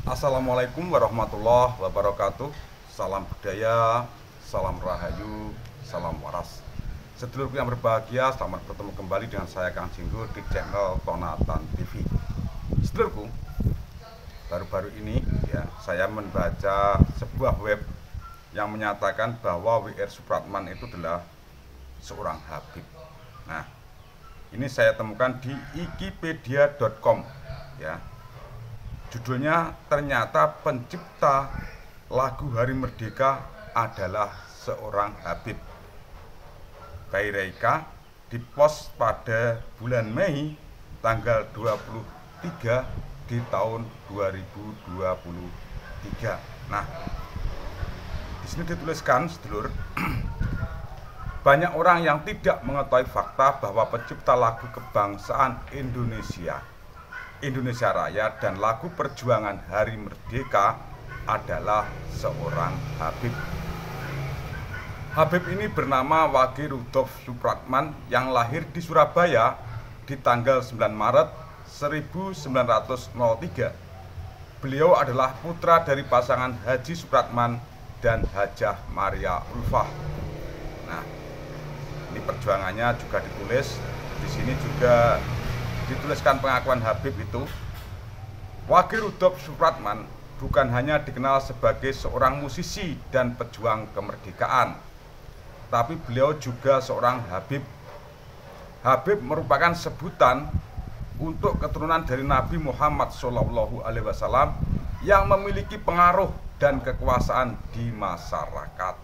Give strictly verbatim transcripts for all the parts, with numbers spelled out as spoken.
Assalamualaikum warahmatullahi wabarakatuh. Salam budaya, salam rahayu, salam waras. Sedulurku yang berbahagia, selamat bertemu kembali dengan saya Kang Jinggo di channel Tonatan T V. Sedulurku, baru-baru ini ya saya membaca sebuah web yang menyatakan bahwa W R Supratman itu adalah seorang Habib. Nah, ini saya temukan di wikipedia dot com ya. Judulnya ternyata pencipta lagu Hari Merdeka adalah seorang Habib. Bayreika dipost pada bulan Mei tanggal dua puluh tiga di tahun dua ribu dua puluh tiga. Nah, di sini dituliskan, sedulur, banyak orang yang tidak mengetahui fakta bahwa pencipta lagu kebangsaan Indonesia Indonesia Raya dan lagu perjuangan Hari Merdeka adalah seorang Habib. Habib ini bernama Wage Rudolf Supratman yang lahir di Surabaya di tanggal sembilan Maret seribu sembilan ratus tiga. Beliau adalah putra dari pasangan Haji Supratman dan Hajah Maria Ulfah. Nah, ini perjuangannya juga ditulis. Di sini juga dituliskan pengakuan Habib itu. Wage Rudolf Supratman bukan hanya dikenal sebagai seorang musisi dan pejuang kemerdekaan, tapi beliau juga seorang Habib. Habib merupakan sebutan untuk keturunan dari Nabi Muhammad shallallahu alaihi wasallam yang memiliki pengaruh dan kekuasaan di masyarakat.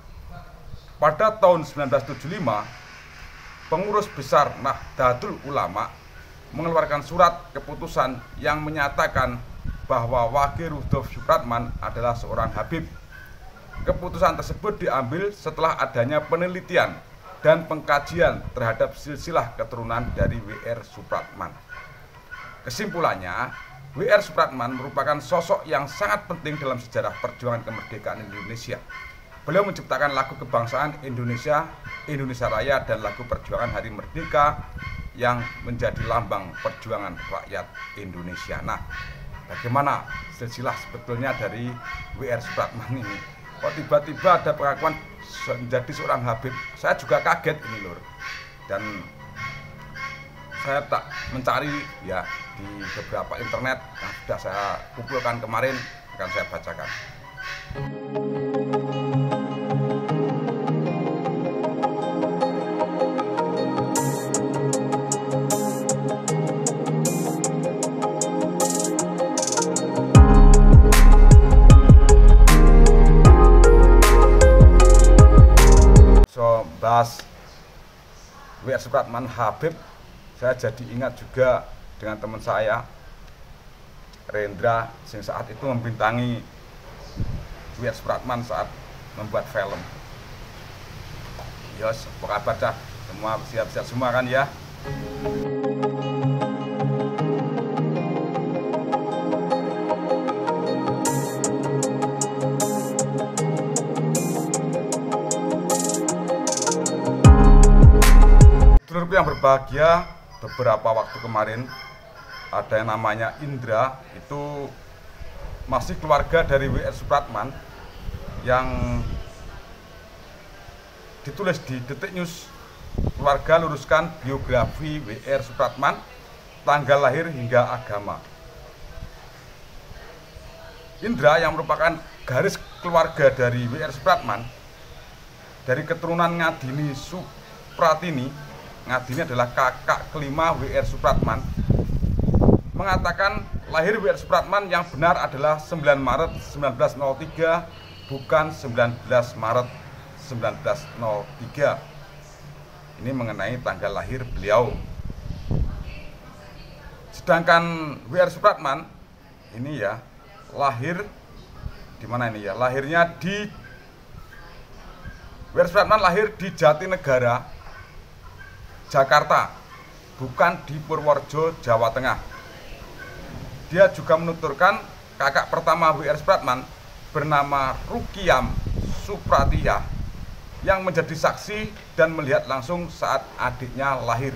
Pada tahun sembilan belas tujuh puluh lima, pengurus besar Nahdlatul Ulama mengeluarkan surat keputusan yang menyatakan bahwa Wage Rudolf Supratman adalah seorang Habib. Keputusan tersebut diambil setelah adanya penelitian dan pengkajian terhadap silsilah keturunan dari W R Supratman. Kesimpulannya, W R Supratman merupakan sosok yang sangat penting dalam sejarah perjuangan kemerdekaan Indonesia. Beliau menciptakan lagu kebangsaan Indonesia, Indonesia Raya, dan lagu perjuangan Hari Merdeka yang menjadi lambang perjuangan rakyat Indonesia. Nah, bagaimana silsilah sebetulnya dari W R Supratman ini? Kok tiba-tiba ada pengakuan menjadi seorang Habib? Saya juga kaget ini, lur. Dan saya tak mencari ya di beberapa internet yang sudah saya kumpulkan kemarin, akan saya bacakan. Bahas W R Supratman Habib, saya jadi ingat juga dengan teman saya Rendra, yang saat itu membintangi W R Supratman saat membuat film. Yos, apa kabar dah? Semua siap-siap semua kan ya? Sedulurku yang berbahagia, beberapa waktu kemarin ada yang namanya Indra, itu masih keluarga dari W R Supratman, yang ditulis di Detik News. Keluarga luruskan biografi W R Supratman, tanggal lahir hingga agama. Indra yang merupakan garis keluarga dari W R Supratman, dari keturunan Ngadini Supratini. Ngadini adalah kakak kelima W R Supratman, mengatakan lahir W R Supratman yang benar adalah sembilan Maret seribu sembilan ratus tiga, bukan sembilan belas Maret seribu sembilan ratus tiga. Ini mengenai tanggal lahir beliau. Sedangkan W R Supratman ini ya lahir di mana ini ya? Lahirnya di W R Supratman lahir di Jatinegara, Jakarta, bukan di Purworejo, Jawa Tengah. Dia juga menuturkan kakak pertama W R Supratman bernama Rukiam Supratiyah yang menjadi saksi dan melihat langsung saat adiknya lahir.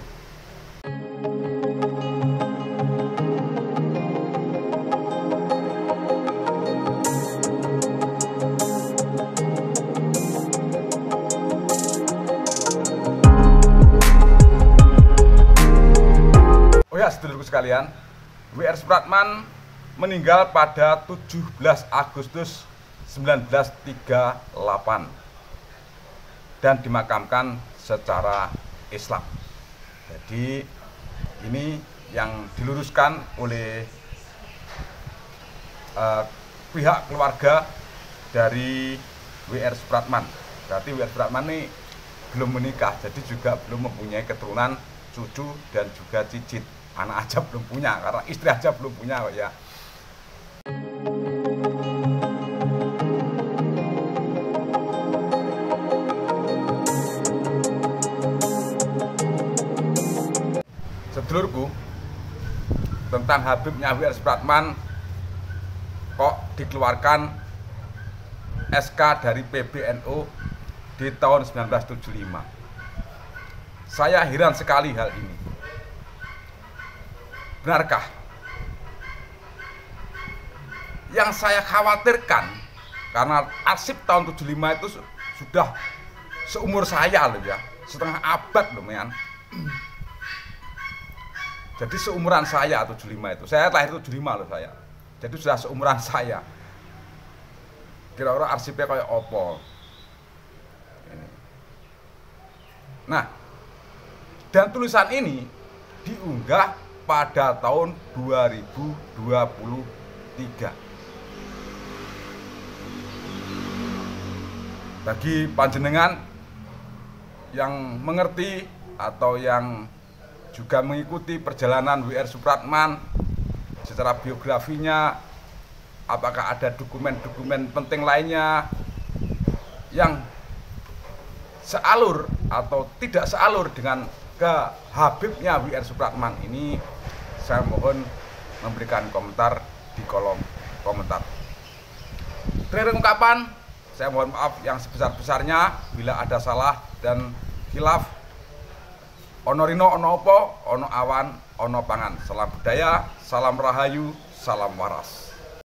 sedulurku sekalian, W R Supratman meninggal pada tujuh belas Agustus seribu sembilan ratus tiga puluh delapan dan dimakamkan secara Islam. Jadi ini yang diluruskan oleh uh, pihak keluarga dari W R Supratman. Berarti W R Supratman ini belum menikah, jadi juga belum mempunyai keturunan, cucu dan juga cicit. Anak aja belum punya, karena istri aja belum punya kok ya. Sedulurku, tentang Habibnya W R Supratman kok dikeluarkan S K dari P B N U di tahun seribu sembilan ratus tujuh puluh lima. Saya heran sekali hal ini. Benarkah? Yang saya khawatirkan, karena arsip tahun tujuh puluh lima itu sudah seumur saya loh ya, setengah abad loh men. Jadi seumuran saya tujuh puluh lima itu. Saya lahir tujuh puluh lima loh saya. Jadi sudah seumuran saya. Kira-kira arsipnya kayak opo. Ini. Nah, dan tulisan ini diunggah pada tahun dua ribu dua puluh tiga. Bagi panjenengan yang mengerti atau yang juga mengikuti perjalanan W R Supratman secara biografinya, apakah ada dokumen-dokumen penting lainnya yang sealur atau tidak sealur dengan ke Habibnya W R Supratman ini, saya mohon memberikan komentar di kolom komentar. Terakhir ungkapan, saya mohon maaf yang sebesar-besarnya bila ada salah dan khilaf. Ono rino, ono opo, ono awan, ono pangan. Salam budaya, salam rahayu, salam waras.